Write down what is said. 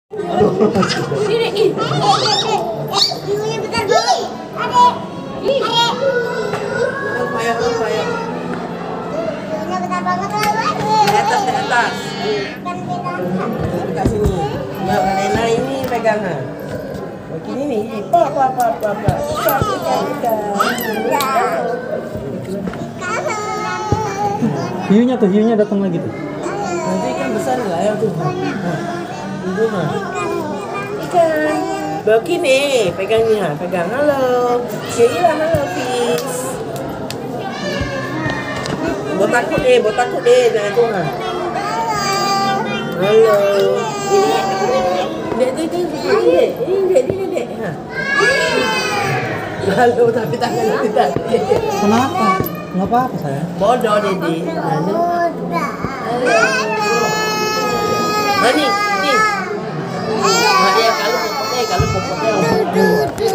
Aduh. Ini ih. Ibunya bentar dulu. Adek. Payah. Ibunya bentar banget lagi. Di atas. Dekat sini. Ya, Rena ini pegangan. Begini nih. Apa. Hiunya datang lagi tuh. Nanti ikan besar lah ya tuh. Itu mah. Ikan. Begini, pegangnya. Pegang. Halo. Hilang halo, fish. Botakut deh, jangan tuhan. Halo. Ini dek. Halo, tapi tangannya tidak. Kenapa? Nggak apa-apa saya. Bodoh, Dedi. Nah, nih. Nah, dia kalau popotnya.